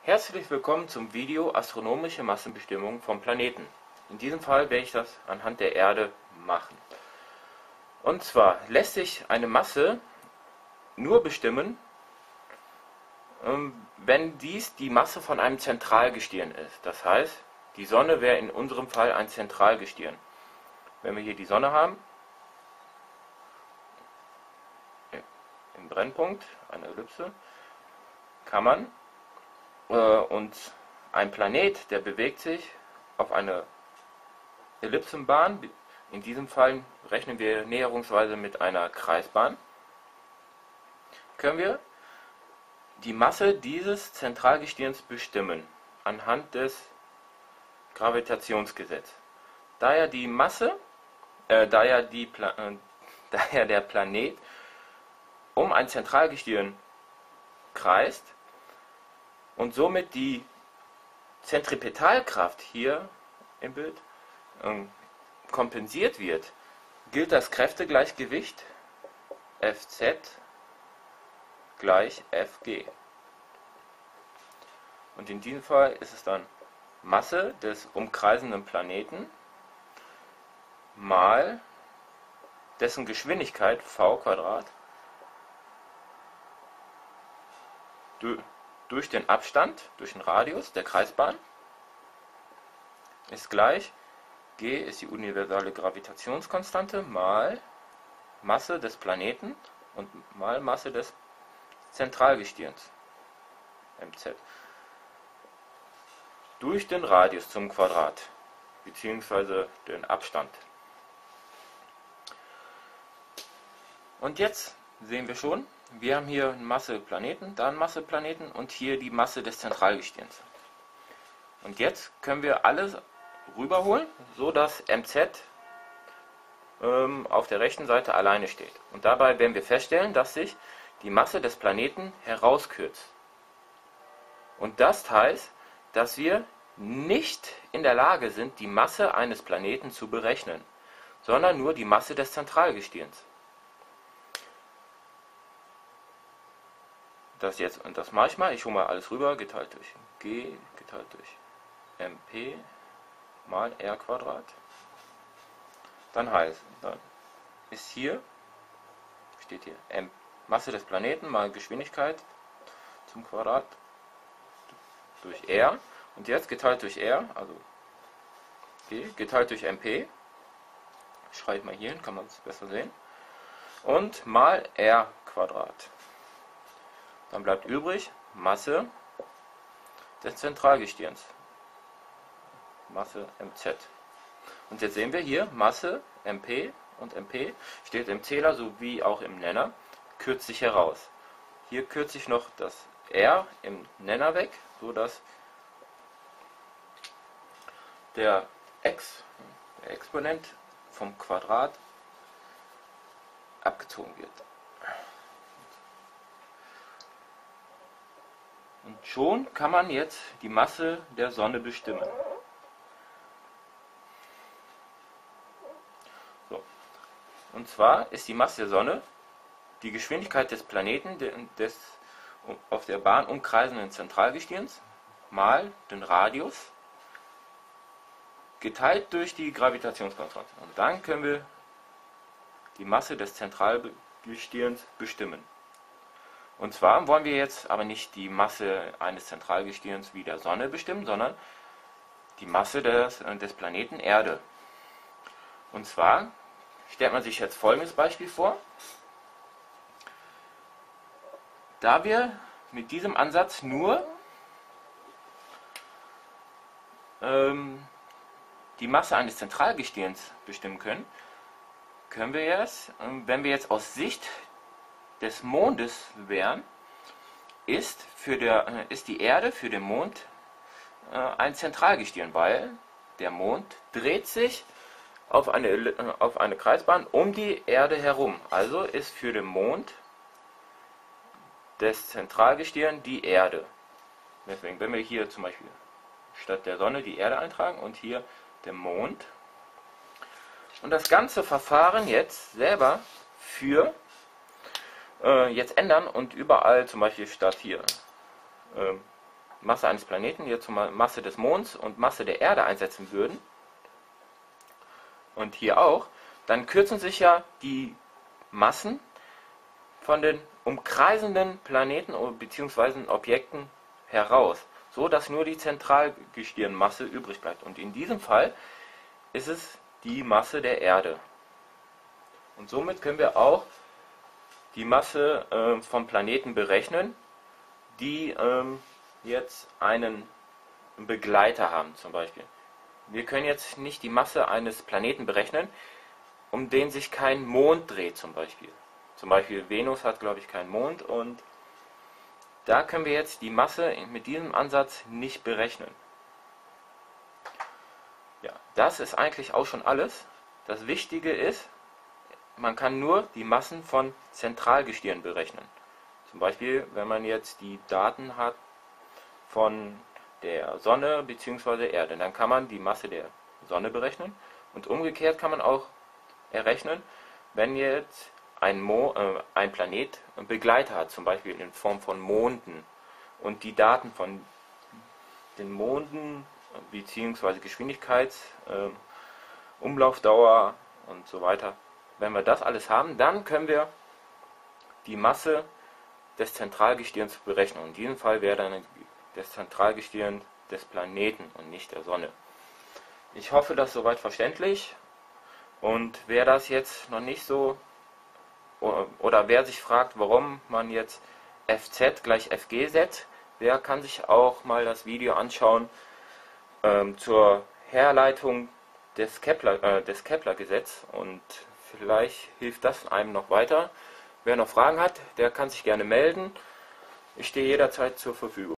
Herzlich willkommen zum Video Astronomische Massenbestimmung von Planeten. In diesem Fall werde ich das anhand der Erde machen. Und zwar lässt sich eine Masse nur bestimmen, wenn dies die Masse von einem Zentralgestirn ist. Das heißt, die Sonne wäre in unserem Fall ein Zentralgestirn. Wenn wir hier die Sonne haben, im Brennpunkt, eine Ellipse, kann man und ein Planet, der bewegt sich auf eine Ellipsenbahn, in diesem Fall rechnen wir näherungsweise mit einer Kreisbahn, können wir die Masse dieses Zentralgestirns bestimmen anhand des Gravitationsgesetzes. Da ja der Planet um ein Zentralgestirn kreist und somit die Zentripetalkraft hier im Bild kompensiert wird, gilt das Kräftegleichgewicht Fz gleich Fg. Und in diesem Fall ist es dann Masse des umkreisenden Planeten mal dessen Geschwindigkeit v² durch den Abstand, durch den Radius der Kreisbahn ist gleich G ist die universale Gravitationskonstante mal Masse des Planeten und mal Masse des Zentralgestirns mz durch den Radius zum Quadrat bzw. den Abstand. Und jetzt sehen wir schon, wir haben hier Masse Planeten, da Masse Planeten und hier die Masse des Zentralgestirns. Und jetzt können wir alles rüberholen, so dass mz auf der rechten Seite alleine steht. Und dabei werden wir feststellen, dass sich die Masse des Planeten herauskürzt. Und das heißt, dass wir nicht in der Lage sind, die Masse eines Planeten zu berechnen, sondern nur die Masse des Zentralgestirns. Das jetzt und das mache ich mal. Ich hole mal alles rüber, geteilt durch G, geteilt durch mp mal r². Dann heißt, dann ist hier, steht hier, Masse des Planeten mal Geschwindigkeit zum Quadrat durch r. Und jetzt geteilt durch r, also G, geteilt durch mp. Ich schreibe mal hier hin, kann man es besser sehen. Und mal r². Dann bleibt übrig Masse des Zentralgestirns, Masse mz. Und jetzt sehen wir hier Masse mp und mp steht im Zähler sowie auch im Nenner, kürzt sich heraus. Hier kürzt sich noch das r im Nenner weg, sodass der Exponent vom Quadrat abgezogen wird. Und schon kann man jetzt die Masse der Sonne bestimmen. So. Und zwar ist die Masse der Sonne die Geschwindigkeit des Planeten des auf der Bahn umkreisenden Zentralgestirns mal den Radius geteilt durch die Gravitationskonstante. Und dann können wir die Masse des Zentralgestirns bestimmen. Und zwar wollen wir jetzt aber nicht die Masse eines Zentralgestirns wie der Sonne bestimmen, sondern die Masse des Planeten Erde. Und zwar stellt man sich jetzt folgendes Beispiel vor. Da wir mit diesem Ansatz nur die Masse eines Zentralgestirns bestimmen können, können wir jetzt, wenn wir jetzt aus Sicht des Mondes wären, ist die Erde für den Mond ein Zentralgestirn, weil der Mond dreht sich auf eine Kreisbahn um die Erde herum. Also ist für den Mond des Zentralgestirn die Erde. Deswegen, wenn wir hier zum Beispiel statt der Sonne die Erde eintragen und hier den Mond und das ganze Verfahren jetzt selber jetzt ändern und überall zum Beispiel statt hier Masse eines Planeten, hier zur Masse des Monds und Masse der Erde einsetzen würden, und hier auch, dann kürzen sich ja die Massen von den umkreisenden Planeten bzw. Objekten heraus, so dass nur die Zentralgestirnmasse übrig bleibt. Und in diesem Fall ist es die Masse der Erde. Und somit können wir auch die Masse von Planeten berechnen, die jetzt einen Begleiter haben zum Beispiel. Wir können jetzt nicht die Masse eines Planeten berechnen, um den sich kein Mond dreht zum Beispiel. Zum Beispiel Venus hat, glaube ich, keinen Mond, und da können wir jetzt die Masse mit diesem Ansatz nicht berechnen. Ja, das ist eigentlich auch schon alles. Das Wichtige ist, man kann nur die Massen von Zentralgestirnen berechnen. Zum Beispiel, wenn man jetzt die Daten hat von der Sonne bzw. Erde, dann kann man die Masse der Sonne berechnen, und umgekehrt kann man auch errechnen, wenn jetzt ein Planet einen Begleiter hat, zum Beispiel in Form von Monden, und die Daten von den Monden bzw. Geschwindigkeit, Umlaufdauer und so weiter, wenn wir das alles haben, dann können wir die Masse des Zentralgestirns berechnen. In diesem Fall wäre dann das Zentralgestirn des Planeten und nicht der Sonne. Ich hoffe, das ist soweit verständlich, und wer das jetzt noch nicht so, oder wer sich fragt, warum man jetzt Fz gleich Fg setzt, der kann sich auch mal das Video anschauen zur Herleitung des Kepler-Gesetz, und vielleicht hilft das einem noch weiter. Wer noch Fragen hat, der kann sich gerne melden. Ich stehe jederzeit zur Verfügung.